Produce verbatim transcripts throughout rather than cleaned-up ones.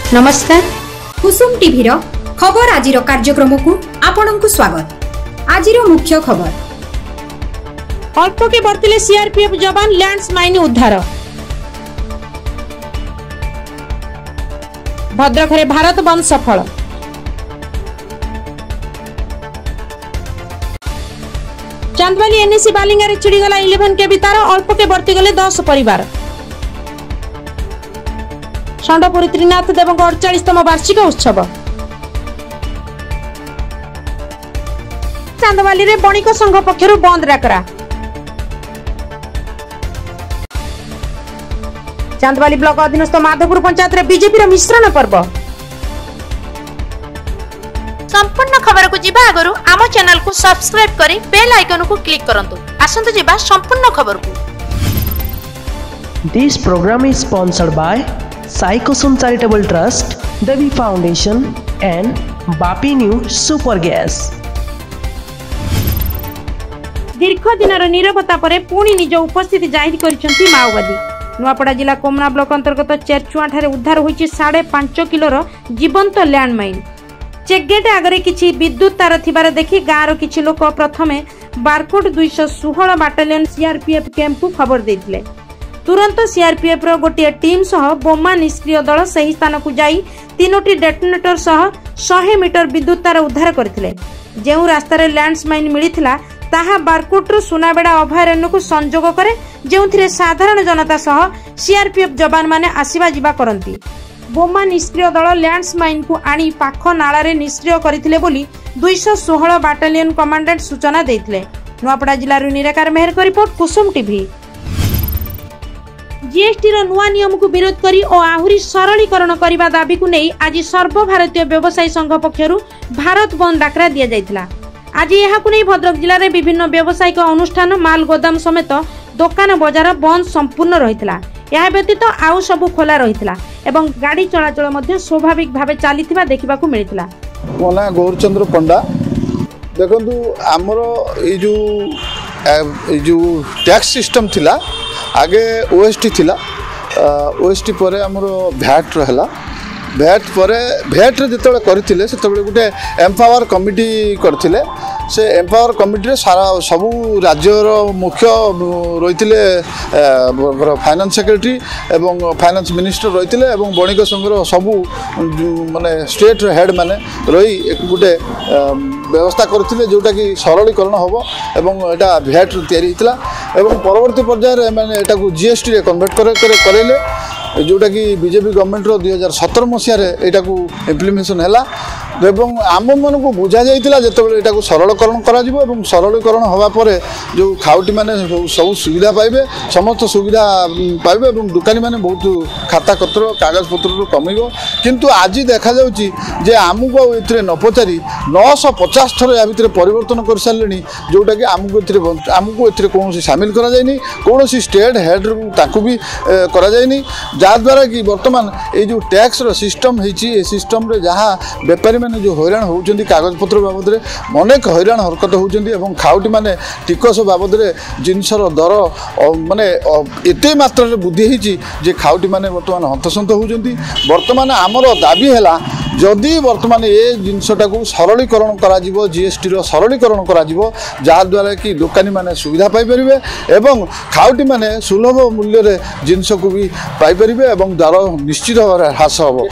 नमस्कार कुसुम टीवी रो खबर आजिर कार्यक्रम को आपन को स्वागत। आजिर मुख्य खबर अल्प के बर्तिले सीआरपीएफ जवान लैंड्स माइन उद्धार। भद्रक रे भारत बंद सफल। चांदवाली एनएसी बालिंगा रे छिड़ीगला इलेवन के बितार अल्प के बर्ती गले दस परिवार। षंडपुरी त्रिनाथ देव अड़चालीसतम वार्षिक उत्सव। चांदवाली रे बणिक संघ पक्षरु बंद डाकरा। चांदवाली ब्लॉक अधीनस्थ माधवपुर पंचायत रे बीजेपी रो मिश्रण पर्व। संपूर्ण खबर को जीवा आगरु आम चैनल को सब्सक्राइब करी बेल आइकन को क्लिक करंतु। आसंतु जीवा संपूर्ण खबर को। This program is sponsored by Sai Kusum Charitable Trust, Devi Foundation and Bapi New Super Gas. दीर्घ दिनर नीरवता परे पुणी निज उपस्थिति जाहिर करिसेंती माओवादी। नुआपड़ा जिला कोमना ब्लॉक अंतर्गत चेरचुआ ठारे उद्धार होईची साढ़े पांच किलोर जीवंत लैंडमाइन। चेकगेट आगरे किछि विद्युत तार थिबार देखि गाँर किछि लोक प्रथमे बारकोट दुई सौ षोहल बाटालियन सीआरपीएफ कैंप को खबर देथिले। तुरंत सीआरपीएफ रो गोटे टीम सह बोमा निष्क्रिय दल सही स्थान को जाई तीनोटी डेटोनेटर सह सौ मीटर विद्युत तार उद्धार करथिले। जेउ रास्ता रे लैंड्समाइन मिलिथिला ताहा बारकोट सुनाबेड़ा अभयारण्य को संजोग करे, जेउथिरे साधारण जनता सह सीआरपीएफ जवान माने आसीबा जिबा करंती। बोमा निष्क्रिय दल लैंड्समाइन को आनी पाख नाला रे निष्क्रिय करथिले बोली दुई सौ षोहल बाटालियन कमांडेंट सूचना देथिले। नुआपड़ा जिल्ला रु निराकार मेहर को रिपोर्ट कुसुम टीवी। जीएसटी रो नुआ नियम को विरोध करी और आहुरी सरलीकरण करने दाबी को नहीं आज सर्वभारतीय व्यवसायी संघ पक्षरु भारत बंद डाकरा दिया जायतिला। आज यह को नहीं भद्रक जिले में विभिन्न व्यावसायिक अनुष्ठान माल गोदाम समेत दुकान बजार बंद संपूर्ण रहितला। यह व्यतीत आउ सबु खोला रहितला एवं गाड़ी चलाचल मध्य स्वाभाविक भावे चलीथिबा देखिबा को मिलितला। मोना गौरचंद्र पंडा देखंतु हमरो ए जो ए जो टैक्स सिस्टम थिला आगे ओएसटी थिला ओएसटी परे हमरो भैट रहला भैट परे भैट रे जतबे करथिले सेतबे गुटे एम्पावर कमिटी करथिले। से एम्पावर कमिटी रे सारा सबु राज्यर मुख्य रहिथिले फाइनेंस सेक्रेटरी एवं फाइनेंस मिनिस्टर रहिथिले एवं बणिक संघर सबु माने स्टेट हेड माने रही एक गुटे व्यवस्था करथिले जोटा कि सरलीकरण होबो एवं एटा भैट तयारी हितला एवं परवर्ती पर्याय माने एटा को जीएसटी रे कन्वर्ट करे करेले जोटा कि बीजेपी गवर्नमेंट रो दुई हजार सतर मसीह एटा को इम्प्लीमेंटेशन हैला एवं आम मन को बुझा जाइतिला जेतेबेले एटा को सरलीकरण करा जिवो एवं सरलीकरण होवा परे जो खाउटी माने सब सुविधा पाइबे समस्त सुविधा पाइबे एवं दुकानी माने बहुत खाता पत्र कागज पत्र कमिबो। किंतु आज देखा जाउची जे आमुको एथिरे न पचारी नौ सौ पचास थर या भितर परिवर्तन कर सारलेनी जोटा कि आमुको एथिरे आमुको एथिरे कोनोसी शामिल करा जायनी कोनोसी स्टेट हेड ताकू भी करा जायनी जहाँद्वारा कि बर्तमान ये जो टैक्स रो सिस्टम होइची ए सिस्टम रे जहाँ बेपारी मैंने जो हैरान होउचंदी कागज पत्र बाबद रे अनेक हैरान हरकत होउचंदी एवं खाउटी माने टिकस बाबद रे जिनसर दर माने एते मात्रा रे बुद्धि होइची जे खाउटी माने बर्तमान हंतसंत होउचंदी। बर्तमान आमर दाबी हैला जदि बर्तमान ए जिनसटा को सरलीकरण करा जिवो जीएसटी रो सरलीकरण करा जिवो जहाँद्वारा कि दुकानी माने सुविधा पाई परिबे एवं खाउटी माने सुलभ मूल्य रे जिनस को भी पाई परिबे एवं दर निश्चित भाव ह्रास हो।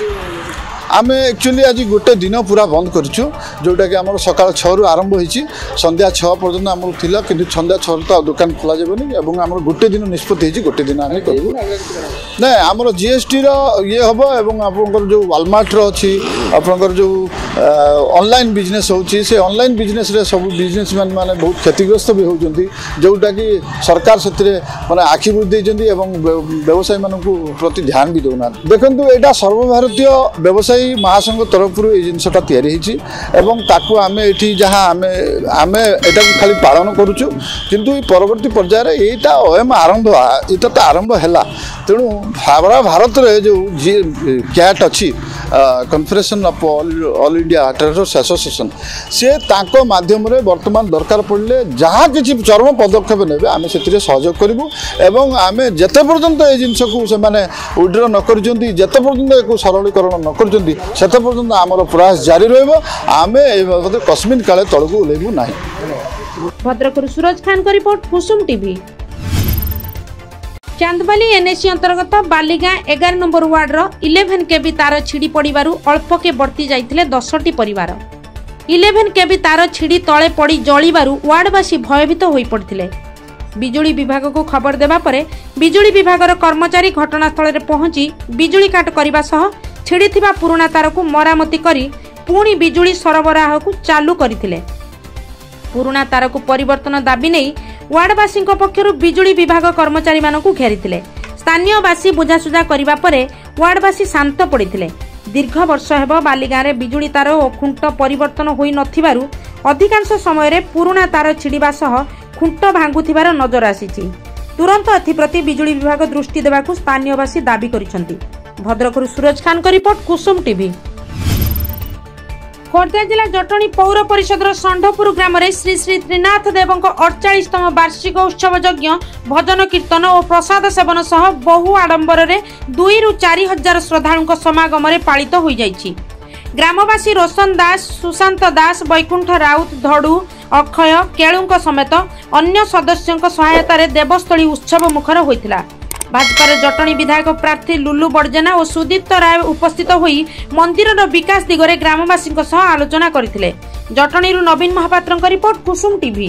आम एक्चुअली आज गोटे दिन पूरा बंद करूँ जोटा कि आम सका छू आरंभ होती संध्या छः पर्यटन आम थिला कि संध्या छः तो दुकान खोल जाबनी और गोटे दिन निष्पत्ति गोटे दिन आम करूँ ना आमर जीएसटी ये हम एवं आपंकर जो वालमार्ट अच्छी आपंकर जो ऑनलाइन बिजनेस होची से ऑनलाइन बिजनेस रे सब बिजनेसमैन माने बहुत क्षतिग्रस्त भी होती जोटा कि सरकार से माने आखि बुझी देइछन्ती एवं व्यवसायी मानक प्रति ध्यान भी दौना। देखंतु एटा सर्वभारतीय व्यवसायी महासंघ तरफ ये जिनसटा तैयारी होती एवं ताकू आमे एठी जहाँ आमे आमे एटा खाली पालन करूछु किंतु परवर्ती पर्यायर एटा ओएम आरंभ एटा तो आरंभ हैला तेणु सारा भारत रे जो कैट अच्छी confederation of all India traders association से तांको माध्यम रे वर्तमान दरकार पड़ले जहाँ किसी चरम पदक्षेप नेबे आमे सेतिरे सहयोग करिवु एवं आमे जते पर्यंत ए जिंस को से माने विड्रॉ न करजंती जते पर्यंत एको सरलीकरण न करजंती सेते पर्यंत आमर प्रयास जारी रहइबो आमे ए बाबत कस्मिन काले तळकु ओलेबु नाही। भद्रक सूरज खान को report Kusum TV. Chandbali NAC अंतर्गत बालीगाँ एगार नंबर वार्डर इलेवेन केबी तार छिड़ी पड़ू अल्पके बर्ती जाइथिले दसटी परिवार। इलेवेन केबी तार छिड़ी तले पड़ी जलिबारु वार्डवासी भयभीत होई पड़थिले। बिजुली विभाग को खबर देबा परे बिजुली विभागर कर्मचारी घटनास्थल रे पहुंची बिजुली काट करबा सह छिड़ी थिबा पुराना तार को मरामती करी पुणी बिजुली सरबराह को चालू करथिले। पुराना तार को परिवर्तन दाबी नहीं वार्डवासी पक्षर बिजुली विभाग कर्मचारी मानकु घेरिथिले। स्थानीयवासी बुझासुझा करिबा परे वार्डवासी शांत पड़िथिले। दीर्घ वर्ष हेब बालीगाँ रे बिजुली तार और खुंट परिवर्तन होई नथिबारु अधिकांश समय रे पुराना तार छिड़िबा सह खुंट भांगुथिबार नजर आसीछि। तुरंत एथिप्रति बिजुली विभाग दृष्टि देबाकु स्थानीयवासी दाबी करिसंति। भद्रकरु सूरज खान को रिपोर्ट कुसुम टीवी। खोर्धा जिला जटणी पौर परिषद षंढपुर ग्राम श्री श्री त्रिनाथ देवं अड़चाशतम वार्षिक उत्सव यज्ञ भजन कीर्तन और प्रसाद सेवन सह बहु आडंबर दुई रु चार हजार श्रद्धालुं समागम पालित हो जाइछि। ग्रामवासी रोशन दास, सुशांत दास, बैकुंठ राउत, धड़ू, अक्षय, केलुं समेत अन्य सदस्यों सहायतार देवस्थली उत्सव मुखर होइतिला। भाजपा जटणी विधायक प्रार्थी लुलु बड़जेना और सुदीप्त राय उपस्थित होई मंदिर विकास दिगरे ग्रामवासी आलोचना करथिले। Jatni Naveen Mahapatra report Kusum TV.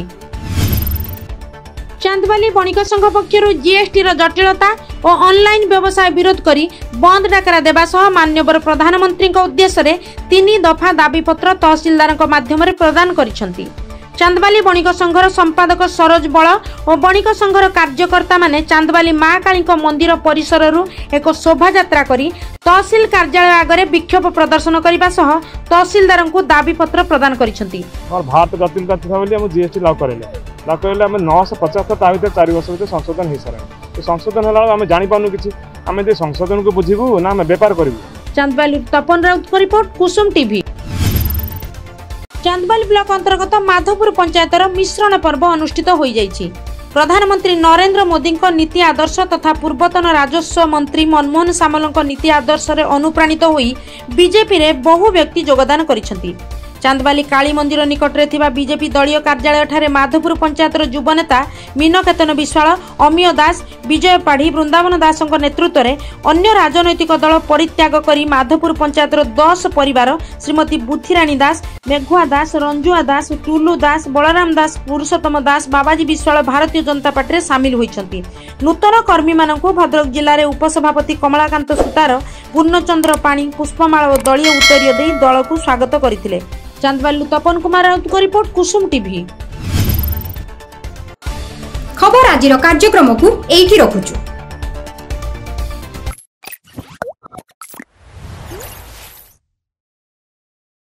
चांदबाली बणिक संघ पक्षर जीएसटी जटिलता और ऑनलाइन व्यवसाय विरोध करी बंद डाकरा देबा सह माननीय प्रधानमंत्री उद्देश्य तीन दफा दाबीपत्र तहसीलदार माध्यम प्रदान करिसंती। चांदबाली बणिक संघर संपादक सरोज बल और बणिक संघर कार्यकर्ता माने चांदबाली माँ काली मंदिर परिसर एक शोभा यात्रा करी तहसील कार्यालय आगे विक्षोभ प्रदर्शन करने सह तहसीलदार को दाबीपत्र प्रदान करिसंती। भारत गतिल का जीएसटी लागू करेले लागू करेले आम नौश पचास चार वर्ष भर संशोधन हो सारे संशोधन होला आम जानी पानु किछि आम जे संशोधन को बुझिबु ना आम व्यापार करिबु। चांदबाली तपन राउत को report Kusum TV. Chandbali block अंतर्गत माधवपुर पंचायतर मिश्रण पर्व अनुष्ठित हो जाइछि। प्रधानमंत्री नरेंद्र मोदी नीति आदर्श तथा पूर्वतन राजस्व मंत्री मनमोहन सामल नीति आदर्श रे अनुप्राणित होई बीजेपी रे बहु व्यक्ति योगदान करिसंती। चांदबाली काली मंदिर निकटरे थिबा बीजेपी दलीय कार्यालय ठारे माधवपुर पंचायतर युव नेता मीनकेतन विश्वाल, अमीय दास, विजय पाढ़ी, वृंदावन दास नेतृत्व में अन्य राजनैतिक दल परित्याग करी माधवपुर पंचायतर दस परिवार श्रीमती बुथिराणी दास, मेघुआ दास, रंजुआ दास, टुलू दास, बलराम दास, पुरुषोत्तम दास, बाबाजी विश्वाल भारतीय जनता पार्टी में सामिल होइछंती। नूतन कर्मी मानकु भद्रक जिले में उपसभापति कमलाकांत सुतार, पूर्णचंद्र पाणी, पुष्पमाला और दलीय उत्तरीय दे दल को स्वागत करथिले। चांदबाली तपन कुमार राउत को रिपोर्ट कुसुम टीवी। खबर आजिर कार्यक्रम को एठी रखुछु।